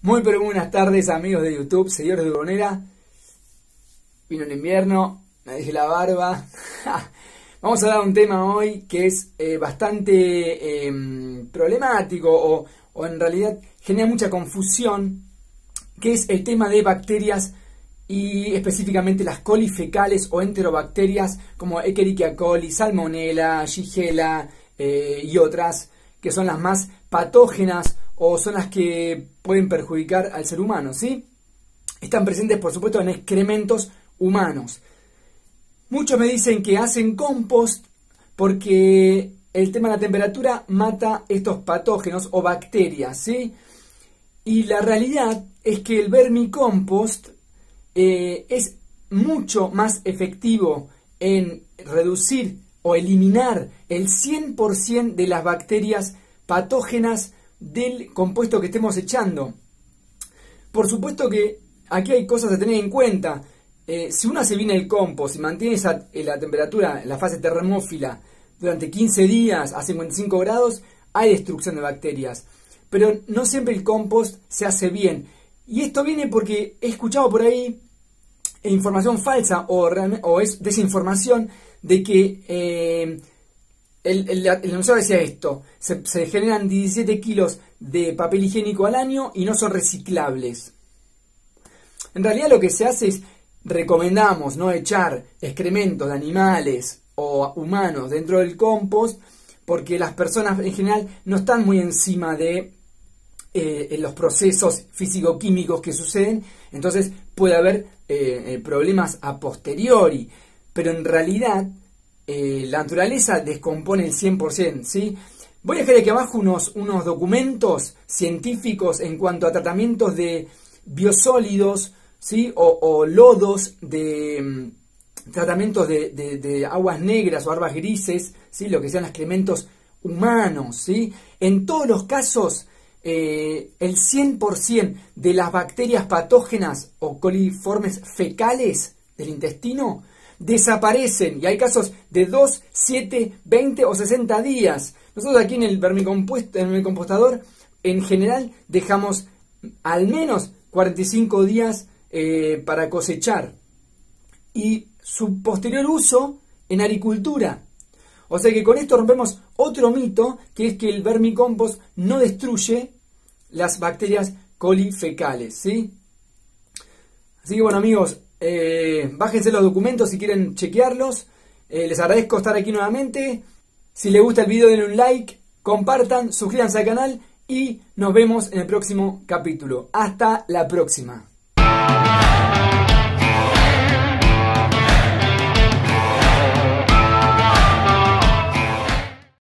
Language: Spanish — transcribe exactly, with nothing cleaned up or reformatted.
Muy pero muy buenas tardes, amigos de YouTube, seguidores de Urbonera. Vino el invierno, me dejé la barba. Vamos a hablar de un tema hoy que es eh, bastante eh, problemático o, o en realidad genera mucha confusión, que es el tema de bacterias y específicamente las colifecales o enterobacterias como Escherichia coli, Salmonella, Shigella eh, y otras que son las más patógenas o son las que pueden perjudicar al ser humano, ¿sí? Están presentes, por supuesto, en excrementos humanos. Muchos me dicen que hacen compost porque el tema de la temperatura mata estos patógenos o bacterias, ¿sí? Y la realidad es que el vermicompost eh, es mucho más efectivo en reducir o eliminar el cien por ciento de las bacterias patógenas del compuesto que estemos echando. Por supuesto que aquí hay cosas a tener en cuenta. Eh, si uno hace bien el compost y mantiene esa, la temperatura en la fase termófila durante quince días a cincuenta y cinco grados, hay destrucción de bacterias. Pero no siempre el compost se hace bien. Y esto viene porque he escuchado por ahí información falsa o, o es desinformación de que eh, el, el, el enunciado decía esto: se, se generan diecisiete kilos de papel higiénico al año y no son reciclables. En realidad lo que se hace es, recomendamos no echar excrementos de animales o humanos dentro del compost porque las personas en general no están muy encima de eh, los procesos físico-químicos que suceden, entonces puede haber eh, problemas a posteriori, pero en realidad eh, la naturaleza descompone el cien por ciento, ¿sí? Voy a dejar aquí abajo unos, unos documentos científicos en cuanto a tratamientos de biosólidos, ¿sí? o, o lodos de um, tratamientos de, de, de aguas negras o aguas grises, ¿sí? Lo que sean excrementos humanos, ¿sí? En todos los casos eh, el cien por ciento de las bacterias patógenas o coliformes fecales del intestino desaparecen, y hay casos de dos, siete, veinte o sesenta días. Nosotros aquí en el vermicompuesto, en el compostador, en general dejamos al menos cuarenta y cinco días eh, para cosechar y su posterior uso en agricultura. O sea que con esto rompemos otro mito, que es que el vermicompost no destruye las bacterias colifecales, ¿sí? Así que bueno, amigos, eh, bájense los documentos si quieren chequearlos. Eh, les agradezco estar aquí nuevamente. Si les gusta el video, denle un like, compartan, suscríbanse al canal y nos vemos en el próximo capítulo. Hasta la próxima.